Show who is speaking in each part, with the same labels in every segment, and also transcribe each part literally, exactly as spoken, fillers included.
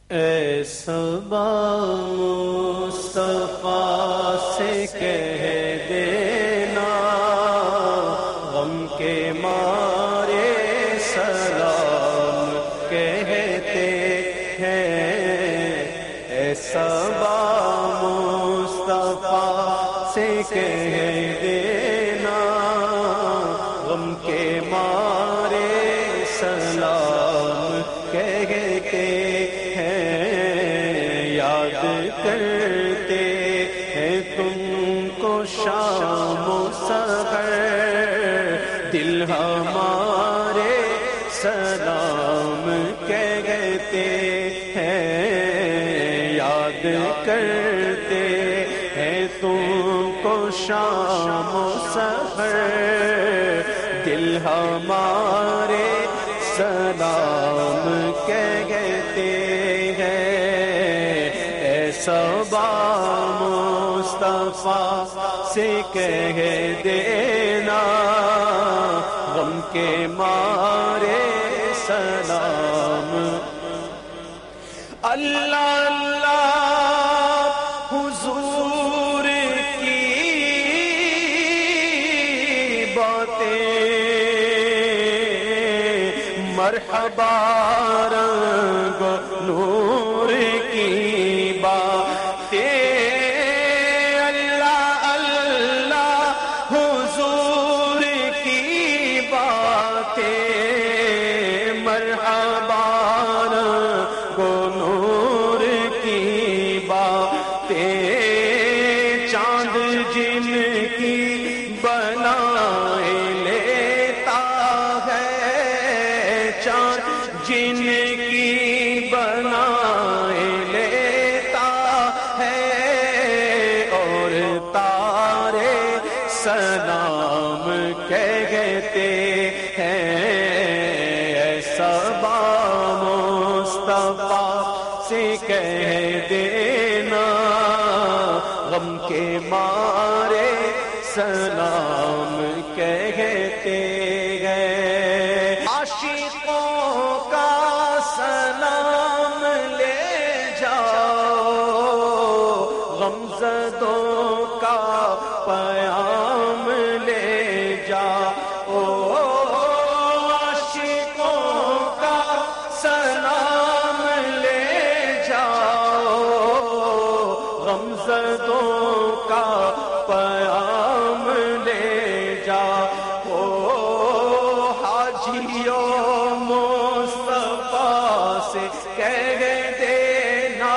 Speaker 1: اے صبا مصطفیٰ سے کہہ دینا غم کے مارے سلام کہتے ہیں۔ اے صبا مصطفیٰ سے کہہ دینا غم کے مارے سلام کہتے کرتے ہیں تم کو شام و سحر، دل ہمارے سلام کہتے ہیں۔ یاد کرتے ہیں تم کو شام و سحر، دل ہمارے سلام کہتے ہیں۔ صبا مصطفیٰ سے کہہ دینا غم کے مارے سلام۔ اللہ اللہ حضور کی باتیں مرحبا رنگ نور کی باتیں، اللہ اللہ حضور کی باتیں مرحبا گو نور کی باتیں، چاند جن کی بنائے لیتا ہے، چاند جن کی بنائے سلام کہتے ہیں۔ اے صبا مصطفیٰ سے کہہ دینا غم کے مارے سلام کہتے ہیں۔ عاشقوں کا سلام لے جاؤ، غمزدوں کا پیام لے جاؤ، عاشقوں کا سلام لے جاؤ، غمزدوں کا پیام لے جاؤ، حاجیوں مصطفیٰ سے کہہ دینا،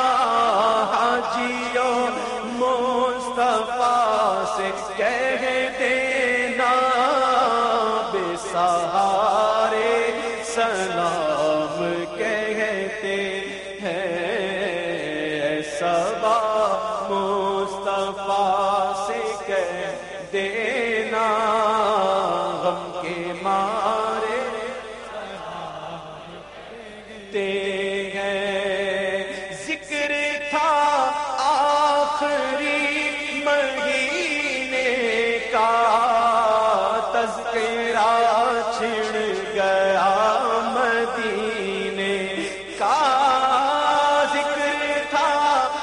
Speaker 1: حاجیوں مصطفیٰ سے کہہ دینا بے سہارے سلام کہتے ہیں۔ اے صبا مصطفیٰ سے کہہ دینا غم کے مارے سلام کہتے ہیں۔ ذکر تھا آخری مہینے کا، تذکرہ چھڑ گیا مدینے کا، ذکر تھا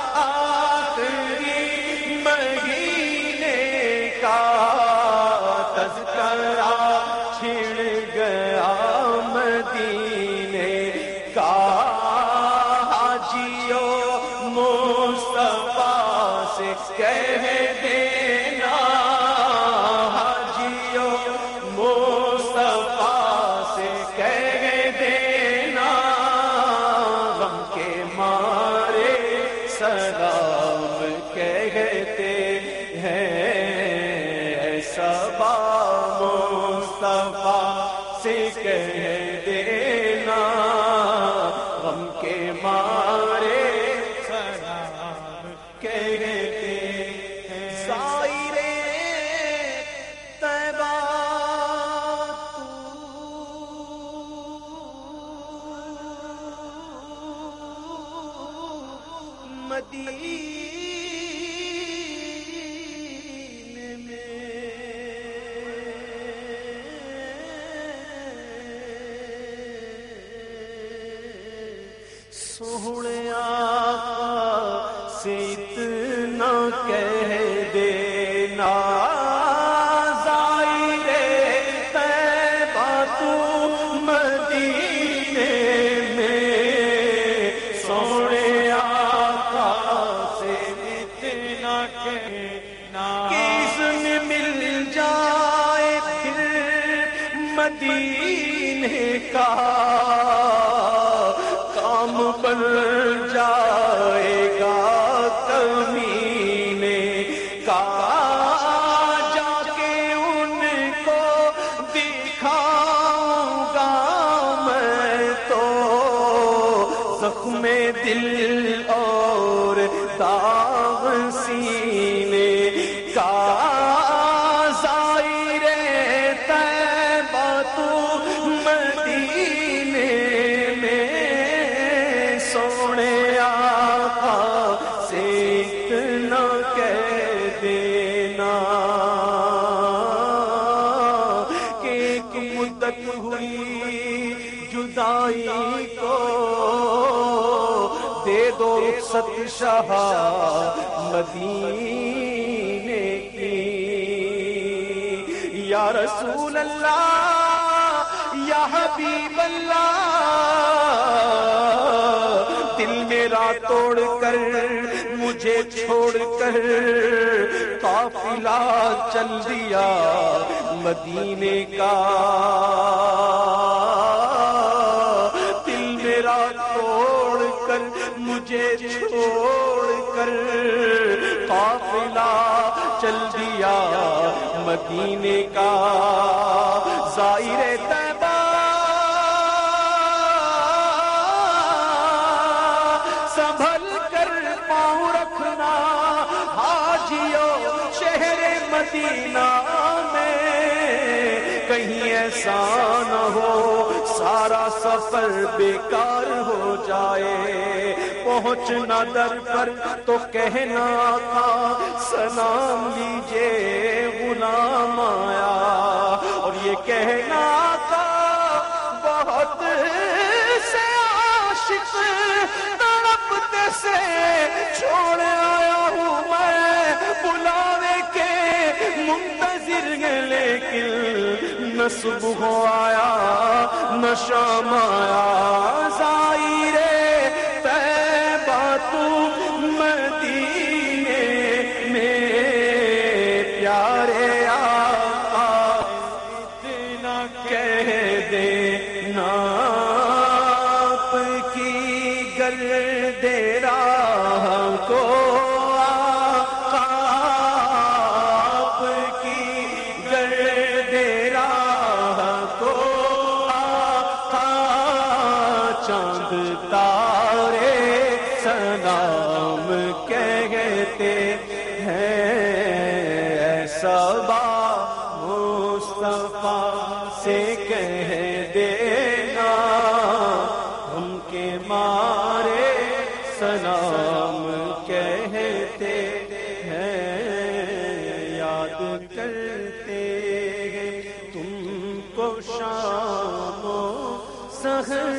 Speaker 1: آخری مہینے کا، تذکرہ چھڑ گیا مدینے کا، حاجیوں مصطفیٰ سے کہہ دینا، حاجیوں مصطفیٰ سے کہہ دینا غم کے مارے سلام کہتے ہیں۔ اے صبا مصطفیٰ سے کہہ دینا غم کے مارے سلام کہتے ہیں۔ ظاہرے طیبہ مدینے میں سونے آقا سے اتنا کہہ دینا ظاہر طیبہ تو مدینے میں سونے آقا سے اتنا کہنا کہ اذن مل جائے پھر مدینے کا کام بن جائے گا کمینے کا جا کے ان کو دکھاؤں گا میں تو زخم دل اور داغ سینے کا ظاہر طیبہ تو مدینے سونے آقا سے اتنا کہہ دینا کہ ایک مدت ہوئی جدائی کو دے دو رخصت شاہ مدینے کی یا رسول اللہ یا حبیب اللہ دل میرا توڑ کر مجھے چھوڑ کر قافلہ چل دیا مدینے کا دل میرا توڑ کر مجھے چھوڑ کر قافلہ چل دیا مدینے کا ظاہر طیبہ سنبھل کر پاؤں رکھنا حاجیوں شہر مدینہ میں کہیں ایسا نہ ہو سارا سفر بیکار ہو جائے پہنچنا در پر تو کہنا آقا سلام لیجئے غلام آیا اور یہ کہنا آقا بہت سے عاشق تڑپتے سے چھوڑ آیا ہوں میں بلاوے کے منتظر لیکن نہ صبح آیا نہ شام آیا ظاہر طیبہ تو مدینے میں پیارے آقا اتنا کہہ دینا آپ کی گرد راہ کو آقا آپ کی گرد راہ کو آقا چاند تارے سلام کہتے ہیں ایسا با مصطفیٰ سے کہہ دینا ہم کے مارے سلام کہتے ہیں یاد کرتے ہیں تم کو شام و سحر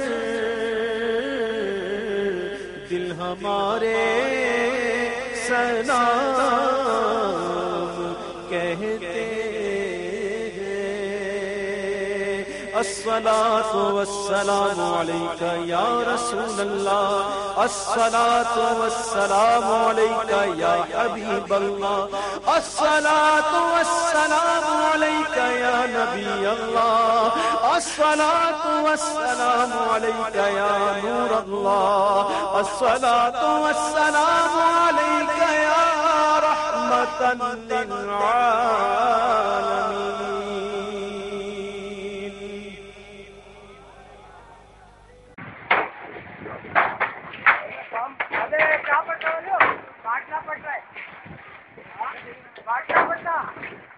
Speaker 1: دل ہمارے سلام کہتے الصلاة والسلام عليك يا رسول الله الصلاة والسلام عليك يا حبيب الله الصلاة والسلام عليك يا نبي الله الصلاة والسلام عليك يا نور الله الصلاة والسلام عليك يا رحمة للعالمين
Speaker 2: کیا پڑ رہا ہے کاٹنا پڑ رہا ہے کاٹنا پڑتا